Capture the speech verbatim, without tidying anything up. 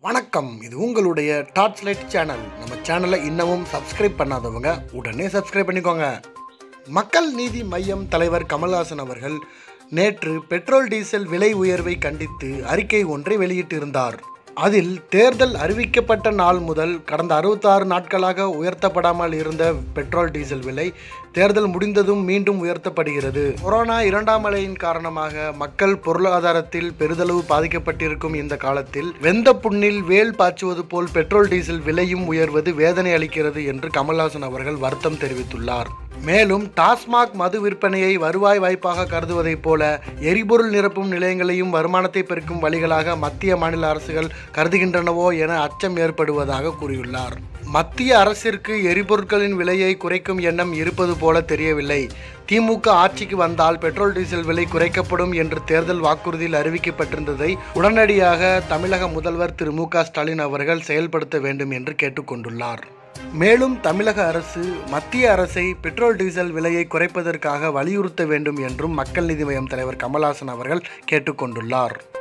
வணக்கம். இது உங்களுடைய டார்ச் லைட் சேனல். நம்ம சேனலை இன்னமும் சப்ஸ்கிரைப் பண்ணாதவங்க உடனே சப்ஸ்கிரைப் பண்ணிக்கோங்க. மக்கள் நீதி மையம் தலைவர் கமல்ஹாசன் அவர்கள் நேற்று பெட்ரோல் டீசல் விலை உயர்வை கண்டித்து அறிக்கை ஒன்றை வெளியிட்டிருந்தார். அதில் தேர்தல் அறிவிக்கப்பட்ட நாள் முதல் கடந்த அறுபத்தாறு நாட்களாக உயர்த்தப்படாமல் இருந்த பெட்ரோல் டீசல் விலை தேர்தல் முடிந்ததும் மீண்டும் உயர்த்தப்படுகிறது. கொரோனா இரண்டாம் அலையின் காரணமாக மக்கள் பொருளாதாரத்தில் பெரிதளவு பாதிக்கப்பட்டிருக்கும் இந்த காலத்தில் வெந்த புண்ணில் வேல் பாய்ச்சுவது போல் பெட்ரோல் டீசல் விலையும் உயர்வது வேதனை அளிக்கிறது என்று கமல்ஹாசன் அவர்கள் வருத்தம் தெரிவித்துள்ளார். மேலும் டாஸ்மாக் மது விற்பனையை வருவாய் வாய்ப்பாக கருதுவதைப் போல எரிபொருள் நிரப்பும் நிலையங்களையும் வருமானத்தை பெருக்கும் வழிகளாக மத்திய மாநில அரசுகள் கருதுகின்றனவோ என அச்சம் ஏற்படுவதாக கூறியுள்ளார். மத்திய அரசிற்கு எரிபொருட்களின் விலையை குறைக்கும் எண்ணம் இருப்பது போல தெரியவில்லை. திமுக ஆட்சிக்கு வந்தால் பெட்ரோல் டீசல் விலை குறைக்கப்படும் என்று தேர்தல் வாக்குறுதியில் அறிவிக்கப்பட்டிருந்ததை உடனடியாக தமிழக முதல்வர் திரு மு க ஸ்டாலின் அவர்கள் செயல்படுத்த வேண்டும் என்று கேட்டுக்கொண்டுள்ளார். மேலும் தமிழக அரசு மத்திய அரசை பெட்ரோல் டீசல் விலையை குறைப்பதற்காக வலியுறுத்த வேண்டும் என்றும் மக்கள் நீதி மய்யம் தலைவர் கமல்ஹாசன் அவர்கள் கேட்டுக்கொண்டுள்ளார்.